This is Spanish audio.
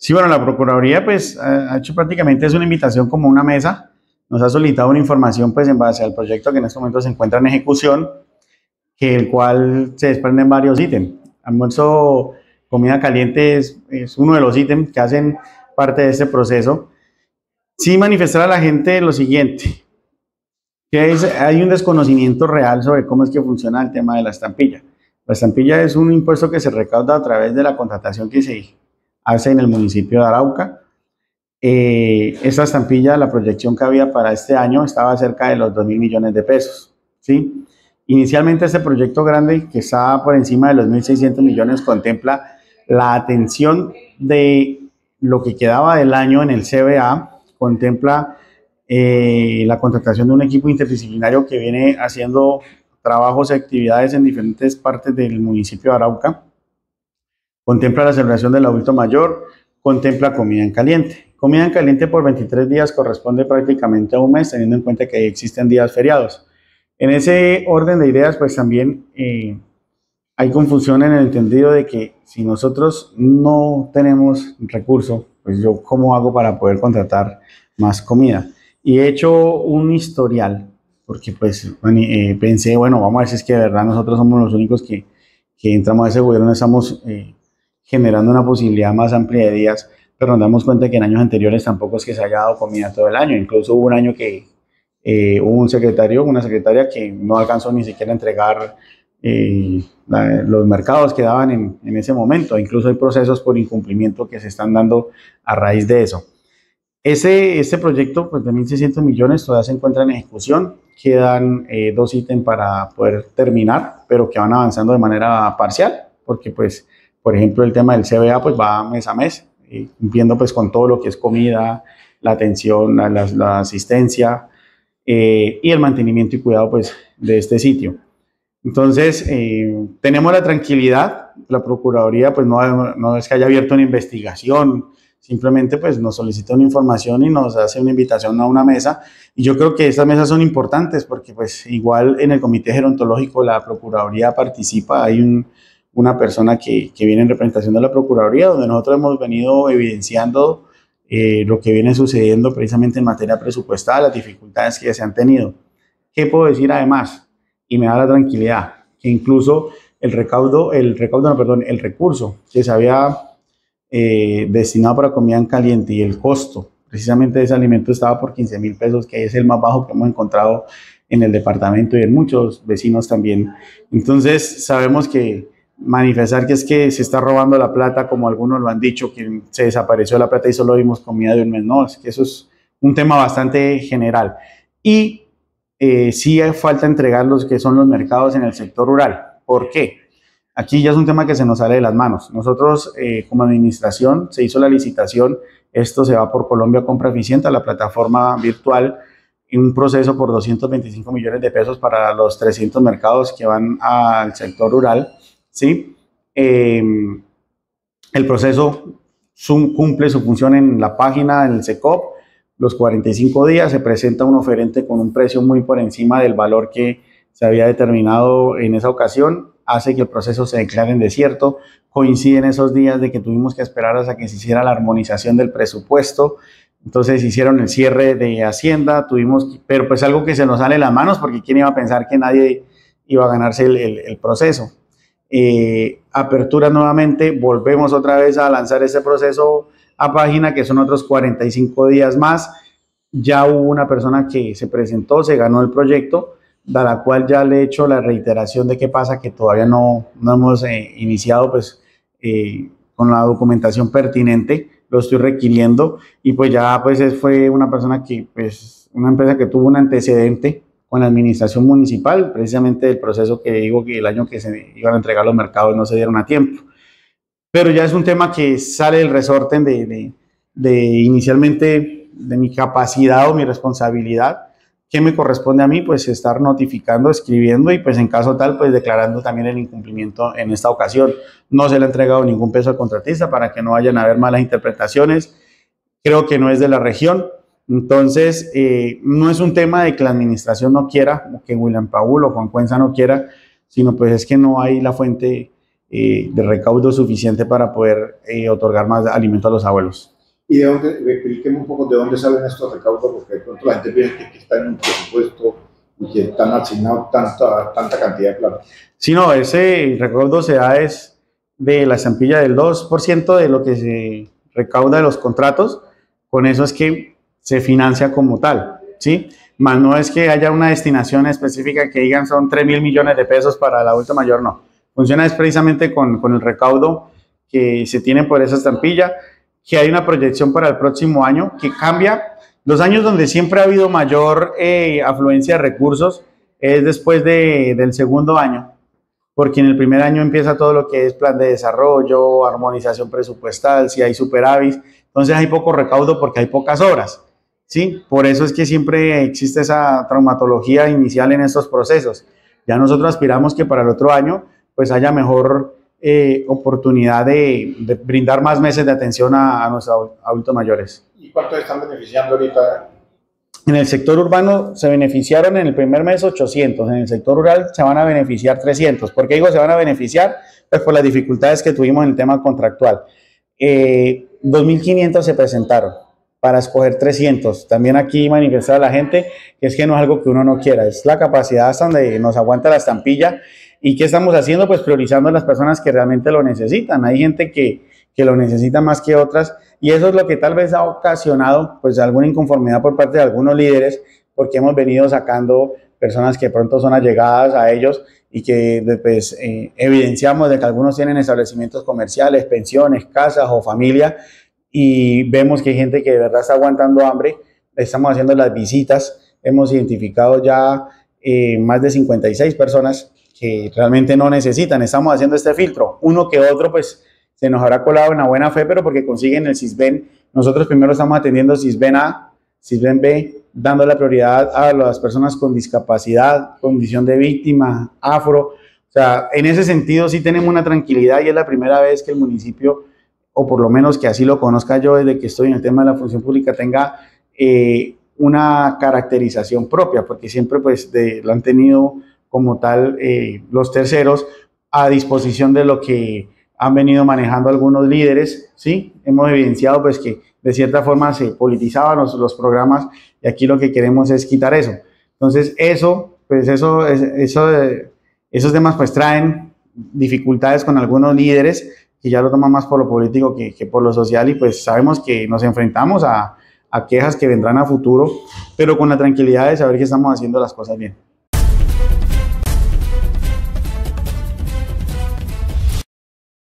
Sí, bueno, la Procuraduría pues ha hecho prácticamente es una invitación como una mesa, nos ha solicitado una información pues en base al proyecto que en este momento se encuentra en ejecución, que el cual se desprenden varios ítems. Almuerzo, comida caliente es uno de los ítems que hacen parte de este proceso. Sí manifestar a la gente lo siguiente, hay un desconocimiento real sobre cómo es que funciona el tema de la estampilla. La estampilla es un impuesto que se recauda a través de la contratación que se hace en el municipio de Arauca. Esta estampilla, la proyección que había para este año estaba cerca de los 2.000 millones de pesos, ¿sí? Inicialmente este proyecto grande, que está por encima de los 1.600 millones, contempla la atención de lo que quedaba del año en el CBA, contempla la contratación de un equipo interdisciplinario que viene haciendo trabajos y actividades en diferentes partes del municipio de Arauca, contempla la celebración del adulto mayor, contempla comida en caliente. Comida en caliente por 23 días corresponde prácticamente a un mes, teniendo en cuenta que existen días feriados. En ese orden de ideas, pues también hay confusión en el entendido de que si nosotros no tenemos recursos, pues yo cómo hago para poder contratar más comida. Y he hecho un historial, porque pues pensé, bueno, vamos a ver si es que de verdad nosotros somos los únicos que entramos a ese gobierno, estamos generando una posibilidad más amplia de días, pero nos damos cuenta que en años anteriores tampoco es que se haya dado comida todo el año. Incluso hubo un año que hubo un secretario, una secretaria que no alcanzó ni siquiera a entregar los mercados que daban en ese momento. Incluso hay procesos por incumplimiento que se están dando a raíz de eso. Este proyecto pues, de 1.600 millones todavía se encuentra en ejecución. Quedan dos ítems para poder terminar, pero que van avanzando de manera parcial, porque pues, por ejemplo, el tema del CBA pues, va mes a mes, cumpliendo pues, con todo lo que es comida, la atención, la asistencia y el mantenimiento y cuidado pues, de este sitio. Entonces, tenemos la tranquilidad, la Procuraduría pues no es que haya abierto una investigación, simplemente pues nos solicita una información y nos hace una invitación a una mesa, y yo creo que estas mesas son importantes porque pues igual en el comité gerontológico la Procuraduría participa, hay una persona que viene en representación de la Procuraduría, donde nosotros hemos venido evidenciando lo que viene sucediendo precisamente en materia presupuestal, las dificultades que se han tenido. ¿Qué puedo decir además? Y me da la tranquilidad que incluso el recurso que se había destinado para comida en caliente y el costo precisamente de ese alimento estaba por 15.000 pesos, que es el más bajo que hemos encontrado en el departamento y en muchos vecinos también. Entonces sabemos que manifestar que es que se está robando la plata, como algunos lo han dicho, que se desapareció la plata y solo vimos comida de un mes, no, es que eso es un tema bastante general. Y sí falta entregar los que son los mercados en el sector rural. ¿Por qué? Aquí ya es un tema que se nos sale de las manos. Nosotros, como administración, se hizo la licitación, esto se va por Colombia Compra Eficiente, a la plataforma virtual, en un proceso por 225 millones de pesos para los 300 mercados que van al sector rural, ¿sí? El proceso cumple su función en la página, en el SECOP. Los 45 días se presenta un oferente con un precio muy por encima del valor que se había determinado en esa ocasión, hace que el proceso se declare en desierto, coinciden esos días de que tuvimos que esperar hasta que se hiciera la armonización del presupuesto, entonces hicieron el cierre de Hacienda, pero pues algo que se nos sale de las manos, porque quién iba a pensar que nadie iba a ganarse el proceso. Apertura nuevamente, volvemos otra vez a lanzar ese proceso a página, que son otros 45 días más. Ya hubo una persona que se presentó, se ganó el proyecto, de la cual ya le he hecho la reiteración de qué pasa, que todavía no hemos iniciado pues, con la documentación pertinente, lo estoy requiriendo, y pues ya pues fue una persona que, pues, una empresa que tuvo un antecedente con la administración municipal, precisamente del proceso que digo que el año que se iban a entregar los mercados no se dieron a tiempo. Pero ya es un tema que sale del resorte de inicialmente de mi capacidad o mi responsabilidad. ¿Qué me corresponde a mí? Pues estar notificando, escribiendo y pues en caso tal, pues declarando también el incumplimiento en esta ocasión. No se le ha entregado ningún peso al contratista para que no vayan a haber malas interpretaciones. Creo que no es de la región. Entonces, no es un tema de que la administración no quiera, o que William Paul o Juan Cuenza no quiera, sino pues es que no hay la fuente de recaudo suficiente para poder otorgar más alimento a los abuelos. ¿Y de dónde, explíqueme un poco de dónde salen estos recaudos? Porque de pronto la gente piensa que está en un presupuesto y que están asignados tanta cantidad de plata. Sí, no, ese recaudo se da es de la estampilla del 2% de lo que se recauda de los contratos, con eso es que se financia como tal, ¿sí? Más no es que haya una destinación específica que digan son 3.000 millones de pesos para el adulto mayor, no. Funciona es precisamente con el recaudo que se tiene por esa estampilla, que hay una proyección para el próximo año que cambia. Los años donde siempre ha habido mayor afluencia de recursos es después del segundo año, porque en el primer año empieza todo lo que es plan de desarrollo, armonización presupuestal, si hay superávit, entonces hay poco recaudo porque hay pocas obras, ¿sí? Por eso es que siempre existe esa traumatología inicial en estos procesos. Ya nosotros aspiramos que para el otro año pues haya mejor oportunidad de brindar más meses de atención a nuestros adultos mayores. ¿Y cuántos están beneficiando ahorita? En el sector urbano se beneficiaron en el primer mes 800, en el sector rural se van a beneficiar 300. ¿Por qué digo se van a beneficiar? Pues por las dificultades que tuvimos en el tema contractual. 2.500 se presentaron para escoger 300. También aquí manifestar a la gente que es que no es algo que uno no quiera, es la capacidad hasta donde nos aguanta la estampilla. ¿Y qué estamos haciendo? Pues priorizando a las personas que realmente lo necesitan. Hay gente que lo necesita más que otras, y eso es lo que tal vez ha ocasionado pues alguna inconformidad por parte de algunos líderes, porque hemos venido sacando personas que pronto son allegadas a ellos y que pues, evidenciamos de que algunos tienen establecimientos comerciales, pensiones, casas o familia, y vemos que hay gente que de verdad está aguantando hambre. Estamos haciendo las visitas, hemos identificado ya más de 56 personas que realmente no necesitan. Estamos haciendo este filtro, uno que otro pues se nos habrá colado en la buena fe, pero porque consiguen el CISBEN. Nosotros primero estamos atendiendo CISBEN A, CISBEN B, dando la prioridad a las personas con discapacidad, condición de víctima, afro. O sea, en ese sentido sí tenemos una tranquilidad, y es la primera vez que el municipio, o por lo menos que así lo conozca yo desde que estoy en el tema de la función pública, tenga una caracterización propia, porque siempre pues lo han tenido como tal los terceros a disposición de lo que han venido manejando algunos líderes, ¿sí? Hemos evidenciado pues que de cierta forma se politizaban los programas, y aquí lo que queremos es quitar eso. Entonces esos temas pues traen dificultades con algunos líderes que ya lo toman más por lo político que por lo social, y pues sabemos que nos enfrentamos a quejas que vendrán a futuro, pero con la tranquilidad de saber que estamos haciendo las cosas bien.